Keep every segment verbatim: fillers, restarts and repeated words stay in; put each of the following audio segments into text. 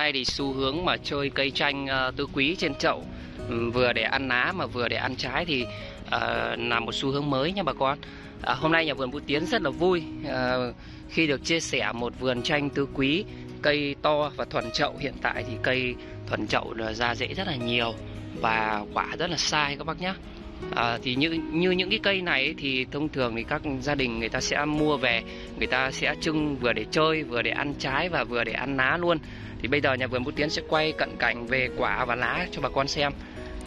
nay thì xu hướng mà chơi cây chanh uh, tứ quý trên chậu, um, vừa để ăn lá mà vừa để ăn trái thì uh, là một xu hướng mới nha bà con. À, hôm nay nhà vườn Vũ Tiến rất là vui uh, khi được chia sẻ một vườn chanh tứ quý, cây to và thuần chậu. Hiện tại thì cây thuần chậu ra rễ rất là nhiều và quả rất là sai các bác nhé. À, thì như như những cái cây này ấy, thì thông thường thì các gia đình người ta sẽ mua về, người ta sẽ trưng vừa để chơi, vừa để ăn trái và vừa để ăn lá luôn. Thì bây giờ nhà vườn Vũ Tiến sẽ quay cận cảnh về quả và lá cho bà con xem.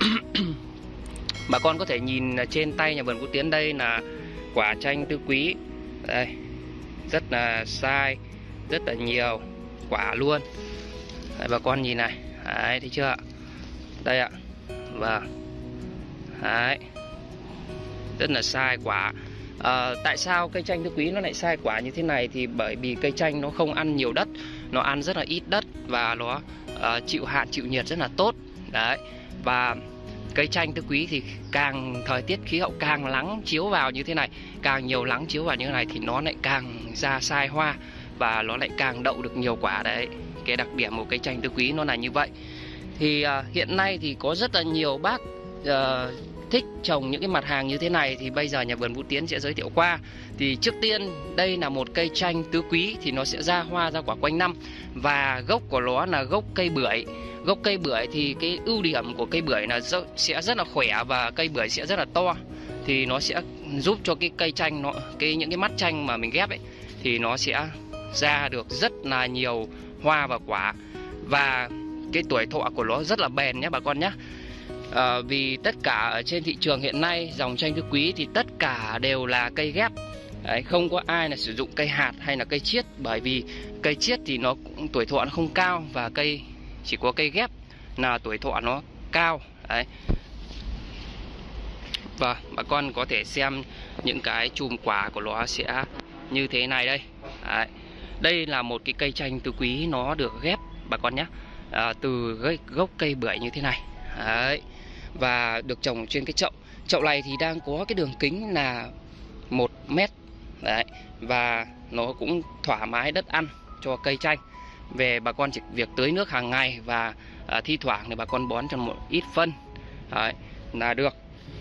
Bà con có thể nhìn trên tay nhà vườn Vũ Tiến, đây là quả chanh tứ quý. Đây, rất là sai, rất là nhiều quả luôn. Đấy, bà con nhìn này, đấy, thấy chưa? Đây ạ, vâng. Đấy, rất là sai quả. à, Tại sao cây chanh tứ quý nó lại sai quả như thế này? Thì bởi vì cây chanh nó không ăn nhiều đất, nó ăn rất là ít đất và nó uh, chịu hạn chịu nhiệt rất là tốt. Đấy, và cây chanh tứ quý thì càng thời tiết khí hậu càng nắng chiếu vào như thế này, càng nhiều nắng chiếu vào như thế này thì nó lại càng ra sai hoa và nó lại càng đậu được nhiều quả. Đấy, cái đặc điểm của cây chanh tứ quý nó là như vậy. Thì uh, hiện nay thì có rất là nhiều bác uh, thích trồng những cái mặt hàng như thế này, thì bây giờ nhà vườn Vũ Tiến sẽ giới thiệu qua. Thì trước tiên đây là một cây chanh tứ quý thì nó sẽ ra hoa ra quả quanh năm, và gốc của nó là gốc cây bưởi. Gốc cây bưởi thì cái ưu điểm của cây bưởi là sẽ rất là khỏe và cây bưởi sẽ rất là to, thì nó sẽ giúp cho cái cây chanh nó cái những cái mắt chanh mà mình ghép ấy thì nó sẽ ra được rất là nhiều hoa và quả, và cái tuổi thọ của nó rất là bền nhé bà con nhé. À, vì tất cả ở trên thị trường hiện nay dòng chanh tứ quý thì tất cả đều là cây ghép. Đấy, không có ai là sử dụng cây hạt hay là cây chiết, bởi vì cây chiết thì nó cũng tuổi thọ nó không cao, và cây chỉ có cây ghép là tuổi thọ nó cao. Đấy, và bà con có thể xem những cái chùm quả của nó sẽ như thế này đây. Đấy, đây là một cái cây chanh tứ quý nó được ghép bà con nhé, à, từ gốc cây bưởi như thế này. Đấy, và được trồng trên cái chậu. Chậu này thì đang có cái đường kính là một mét. Đấy, và nó cũng thoải mái đất ăn cho cây chanh. Về bà con chỉ việc tưới nước hàng ngày và à, thi thoảng thì bà con bón cho một ít phân. Đấy, là được.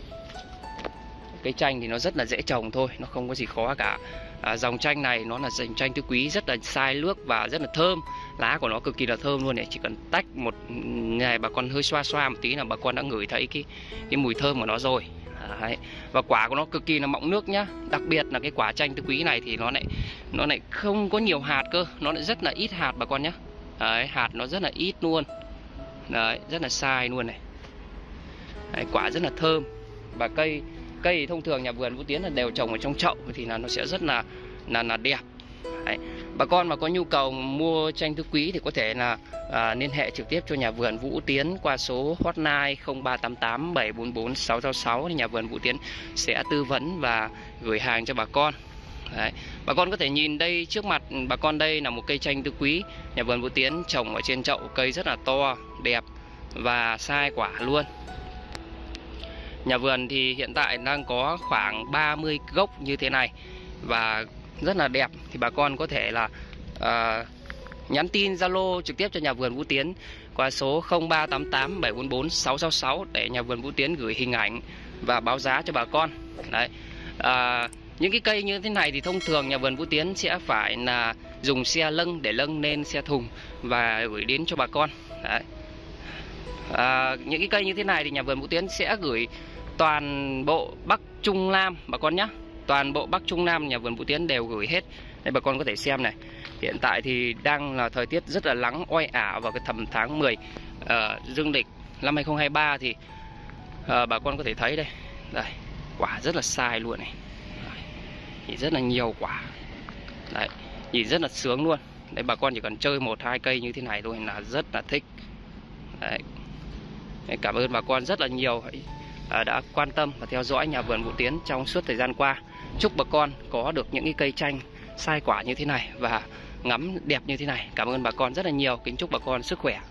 Cây chanh thì nó rất là dễ trồng thôi, nó không có gì khó cả. À, dòng chanh này nó là dòng chanh tứ quý rất là sai nước và rất là thơm. Lá của nó cực kỳ là thơm luôn này, chỉ cần tách một ngày bà con hơi xoa xoa một tí là bà con đã ngửi thấy cái cái mùi thơm của nó rồi. Đấy, và quả của nó cực kỳ là mọng nước nhá. Đặc biệt là cái quả chanh tứ quý này thì nó lại nó lại không có nhiều hạt cơ, nó lại rất là ít hạt bà con nhé. Đấy, hạt nó rất là ít luôn. Đấy, rất là sai luôn này. Đấy, quả rất là thơm. Và cây cây thông thường nhà vườn Vũ Tiến là đều trồng ở trong chậu thì là nó sẽ rất là là là đẹp. Đấy, bà con mà có nhu cầu mua chanh tứ quý thì có thể là à, liên hệ trực tiếp cho nhà vườn Vũ Tiến qua số hotline không ba tám tám bảy bốn bốn sáu sáu sáu, thì nhà vườn Vũ Tiến sẽ tư vấn và gửi hàng cho bà con. Đấy, bà con có thể nhìn đây trước mặt bà con, đây là một cây chanh tứ quý nhà vườn Vũ Tiến trồng ở trên chậu, cây rất là to, đẹp và sai quả luôn. Nhà vườn thì hiện tại đang có khoảng ba mươi gốc như thế này và rất là đẹp. Thì bà con có thể là uh, nhắn tin Zalo trực tiếp cho nhà vườn Vũ Tiến qua số không ba tám tám bảy bốn bốn sáu sáu sáu để nhà vườn Vũ Tiến gửi hình ảnh và báo giá cho bà con. Đấy, uh, những cái cây như thế này thì thông thường nhà vườn Vũ Tiến sẽ phải là dùng xe lâng để lâng lên xe thùng và gửi đến cho bà con. Đấy. À, những cái cây như thế này thì nhà vườn Vũ Tiến sẽ gửi toàn bộ Bắc Trung Nam bà con nhé. Toàn bộ Bắc Trung Nam nhà vườn Vũ Tiến đều gửi hết. Đây bà con có thể xem này. Hiện tại thì đang là thời tiết rất là nắng oi ả vào cái tầm tháng mười uh, dương lịch năm hai không hai ba thì uh, bà con có thể thấy đây. Đây, quả rất là sai luôn này. Thì rất là nhiều quả. Đấy, nhìn rất là sướng luôn. Đấy, bà con chỉ cần chơi một hai cây như thế này thôi là rất là thích. Đấy. Cảm ơn bà con rất là nhiều đã quan tâm và theo dõi nhà vườn Vũ Tiến trong suốt thời gian qua. Chúc bà con có được những cái cây chanh sai quả như thế này và ngắm đẹp như thế này. Cảm ơn bà con rất là nhiều. Kính chúc bà con sức khỏe.